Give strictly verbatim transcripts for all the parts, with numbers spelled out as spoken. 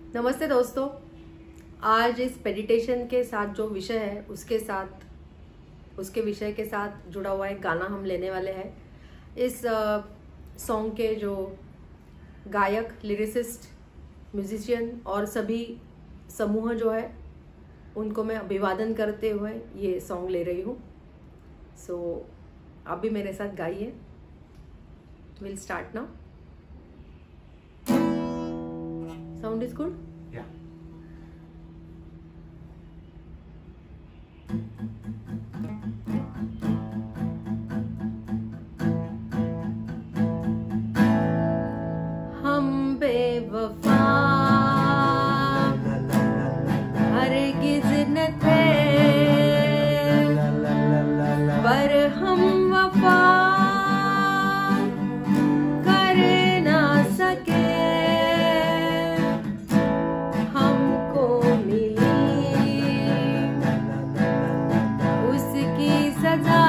नमस्ते दोस्तों, आज इस मेडिटेशन के साथ जो विषय है उसके साथ उसके विषय के साथ जुड़ा हुआ एक गाना हम लेने वाले हैं। इस सॉन्ग के जो गायक, लिरिसिस्ट, म्यूजिशियन और सभी समूह जो है उनको मैं अभिवादन करते हुए ये सॉन्ग ले रही हूँ। सो so, आप भी मेरे साथ गाइए। Will start now. Sound is good? Yeah. हम बेवफा हरगिज़ न थे, पर हम वफा कर ना सके। हमको मिली उसकी सजा,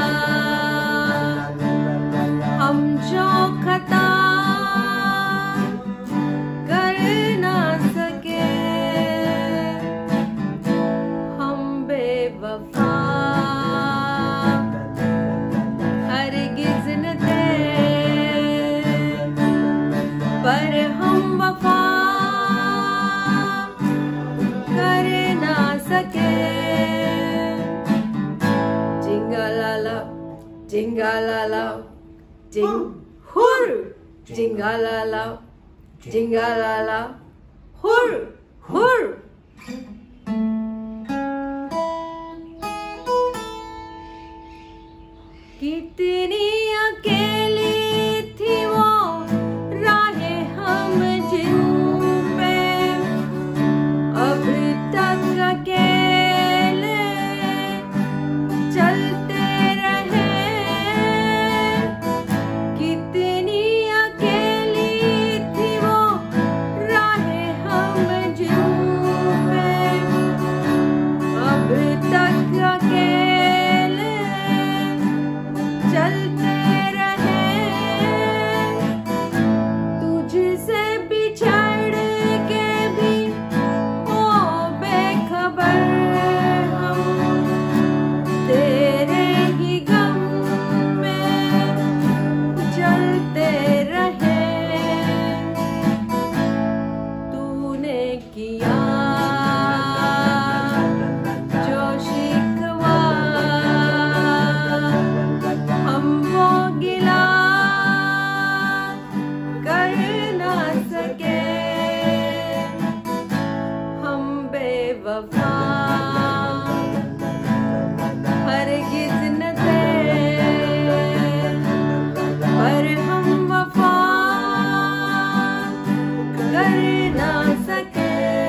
हम जो खता कर ना सके। हम बेवफा हरगिज़ न थे, पर हम वफा कर ना सके। जिंगालाला जिंगालाला जिंग हुर, जिंगालाला जिंगालाला हुर हुर। कितनी अकेली थी वो राहें हम जिन पे, अब तक अकेले चलते रहे। कितनी अकेली थी वो राहें हम जिन पे, अब तक अकेले चलते रहे। तुझसे बिछड़ के भी ओ बेखबर हम, तेरे ही गम में जलते रहे। तूने किया जो शिकवा, हम वो गिला कर ना सके। हम बेवफा हरगिज़ न थे, पर हम वफा कर ना सके।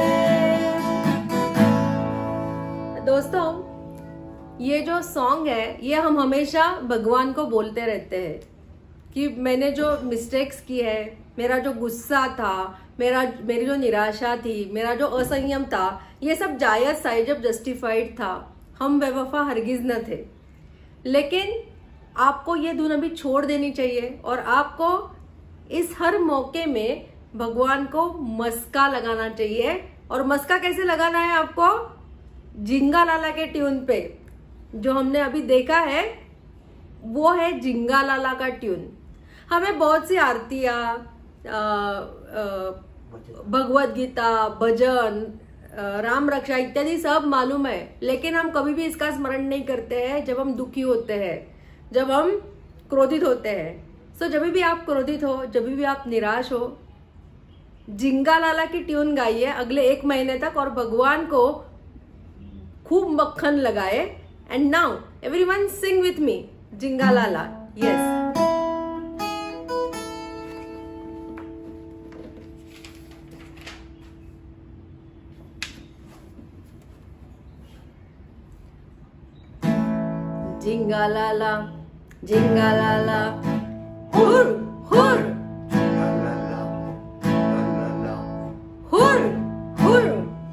दोस्तों, ये जो सॉन्ग है ये हम हमेशा भगवान को बोलते रहते हैं कि मैंने जो मिस्टेक्स की है, मेरा जो गुस्सा था, मेरा मेरी जो निराशा थी, मेरा जो असंयम था, ये सब जायज साइजब जस्टिफाइड था। हम बेवफा हरगिज न थे। लेकिन आपको ये धुन अभी छोड़ देनी चाहिए और आपको इस हर मौके में भगवान को मस्का लगाना चाहिए। और मस्का कैसे लगाना है आपको? जिंगालाला के ट्यून पे। जो हमने अभी देखा है वो है जिंगालाला का ट्यून। हमें बहुत सी आरतियां, भगवत गीता, भजन, राम रक्षा इत्यादि सब मालूम है, लेकिन हम कभी भी इसका स्मरण नहीं करते हैं जब हम दुखी होते हैं, जब हम क्रोधित होते हैं। सो जब भी आप क्रोधित हो, जब भी आप निराश हो, जिंगालाला की ट्यून गाइए अगले एक महीने तक और भगवान को खूब मक्खन लगाए। And now everyone sing with me, जिंगालाला। यस। जिंगालाला जिंगालाला हुर हुर हुर हुर।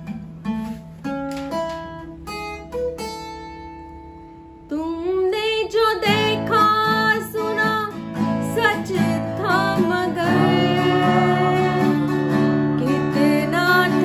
तुमने जो देखा सुना सच था, मगर कितना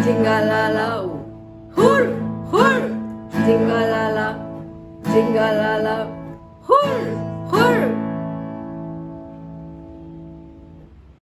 जिंगालाला हुर हुर, जिंगालाला जिंगालाला हुर हुर।